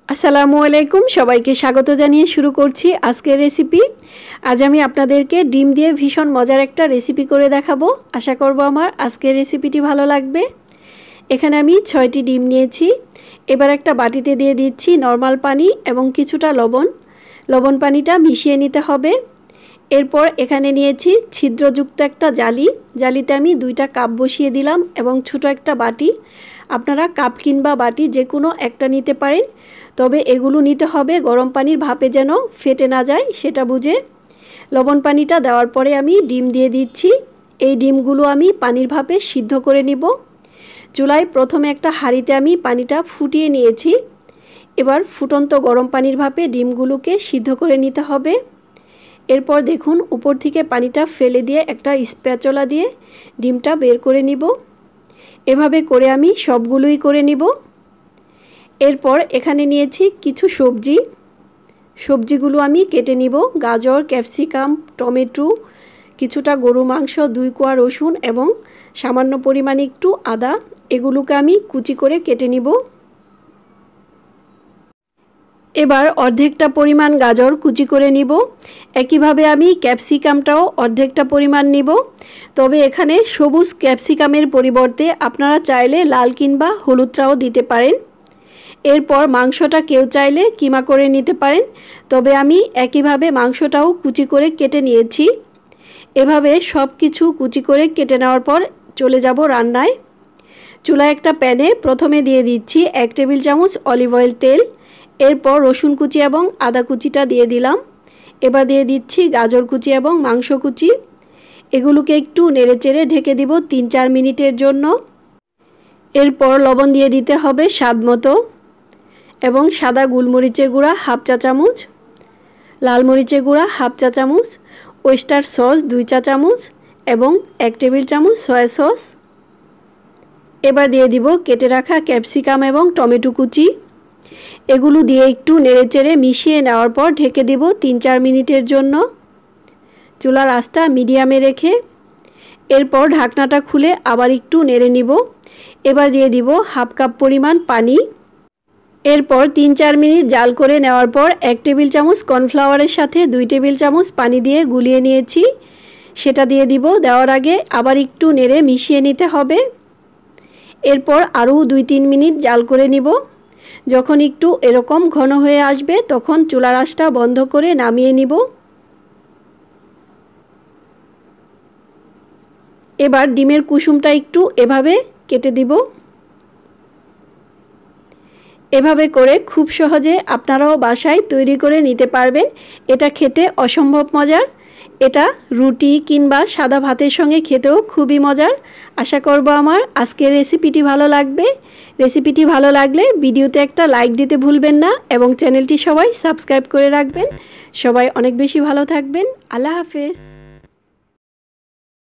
আসসালামু আলাইকুম সবাইকে স্বাগত জানিয়ে শুরু করছি আজকের রেসিপি। আজ আমি আপনাদেরকে ডিম দিয়ে ভীষণ মজার একটা রেসিপি করে দেখাবো। আশা করব আমার আজকের রেসিপিটি ভালো লাগবে। এখানে আমি 6টি ডিম নিয়েছি। এবার একটা বাটিতে দিয়ে দিচ্ছি নরমাল পানি এবং কিছুটা লবণ পানিটা মিশিয়ে নিতে হবে। এরপর এখানে নিয়েছি ছিদ্রযুক্ত একটা জালিতে আমি 2টা কাপ বসিয়ে দিলাম এবং ছোট একটা বাটি। আপনারা কাপ কিংবা বাটি যে কোনো একটা নিতে পারেন, তবে এগুলো নিতে হবে গরম পানির ভাপে যেন ফেটে না যায় সেটা বুঝে। লবণ পানিটা দেওয়ার পরে আমি ডিম দিয়ে দিচ্ছি। এই ডিমগুলো আমি পানির ভাপে সিদ্ধ করে নিব। চুলায় প্রথমে একটা হাঁড়িতে আমি পানিটা ফুটিয়ে নিয়েছি। এবার ফুটন্ত গরম পানির ভাপে ডিমগুলোকে সিদ্ধ করে নিতে হবে। এরপর দেখুন উপর থেকে পানিটা ফেলে দিয়ে একটা স্প্যাচুলা দিয়ে ডিমটা বের করে নিব। এভাবে করে আমি সবগুলোই করে নিব। এরপর এখানে নিয়েছি কিছু সবজিগুলো আমি কেটে নিব। গাজর, ক্যাপসিকাম, টমেটো, কিছুটা গরু মাংস, 2 কোয়া রসুন এবং সামান্য পরিমাণে একটু আদা, এগুলোকে আমি কুচি করে কেটে নিব। এবার অর্ধেকটা পরিমাণ গাজর কুচি করে নিব। একইভাবে আমি ক্যাপসিকামটাও অর্ধেকটা পরিমাণ নিব। তবে এখানে সবুজ ক্যাপসিকামের পরিবর্তে আপনারা চাইলে লাল কিংবা হলুদটাও দিতে পারেন। এরপর মাংসটা কেউ চাইলে কিমা করে নিতে পারেন, তবে আমি একইভাবে মাংসটাও কুচি করে কেটে নিয়েছি। এভাবে সব কিছু কুচি করে কেটে নেওয়ার পর চলে যাব রান্নায়। চুলায় একটা প্যানে প্রথমে দিয়ে দিচ্ছি 1 টেবিল চামচ অলিভ অয়েল তেল। এরপর রসুন কুচি এবং আদা কুচিটা দিয়ে দিলাম। এবার দিয়ে দিচ্ছি গাজর কুচি এবং মাংস কুচি। এগুলোকে একটু নেড়েচেড়ে ঢেকে দিব 3-4 মিনিটের জন্য। এরপর লবণ দিয়ে দিতে হবে স্বাদ মতো এবং সাদা গোলমরিচের গুঁড়া 1/2 চা চামচ, লাল মরিচের গুঁড়া 1/2 চা চামচ, ওয়েস্টার সস 2 চা চামচ এবং 1 টেবিল চামচ সয়া সস। এবার দিয়ে দিব কেটে রাখা ক্যাপসিকাম এবং টমেটো কুচি। এগুলো দিয়ে একটু নেড়েচেড়ে মিশিয়ে নেওয়ার পর ঢেকে দিব 3-4 মিনিটের জন্য চুলার আঁচটা মিডিয়ামে রেখে। এরপর ঢাকনাটা খুলে আবার একটু নেড়ে নিব। এবার দিয়ে দিব 1/2 কাপ পরিমাণ পানি। এরপর 3-4 মিনিট জাল করে নেওয়ার পর 1 টেবিল চামচ কর্নফ্লাওয়ারের সাথে 2 টেবিল চামচ পানি দিয়ে গুলিয়ে নিয়েছি, সেটা দিয়ে দিব। দেওয়ার আগে আবার একটু নেড়ে মিশিয়ে নিতে হবে। এরপর আরও 2-3 মিনিট জাল করে নিব। যখন একটু এরকম ঘন হয়ে আসবে তখন চুলার আঁচটা বন্ধ করে নামিয়ে নিব। এবার ডিমের কুসুমটা একটু এভাবে কেটে দিব। এভাবে করে খুব সহজে আপনারাও বাসায় তৈরি করে নিতে পারবেন। এটা খেতে অসম্ভব মজার। এটা রুটি কিংবা সাদা ভাতের সঙ্গে খেতেও খুবই মজার। আশা করব আমার আজকের রেসিপিটি ভালো লাগবে। রেসিপিটি ভালো লাগলে ভিডিওতে একটা লাইক দিতে ভুলবেন না এবং চ্যানেলটি সবাই সাবস্ক্রাইব করে রাখবেন। সবাই অনেক বেশি ভালো থাকবেন। আল্লাহ হাফেজ।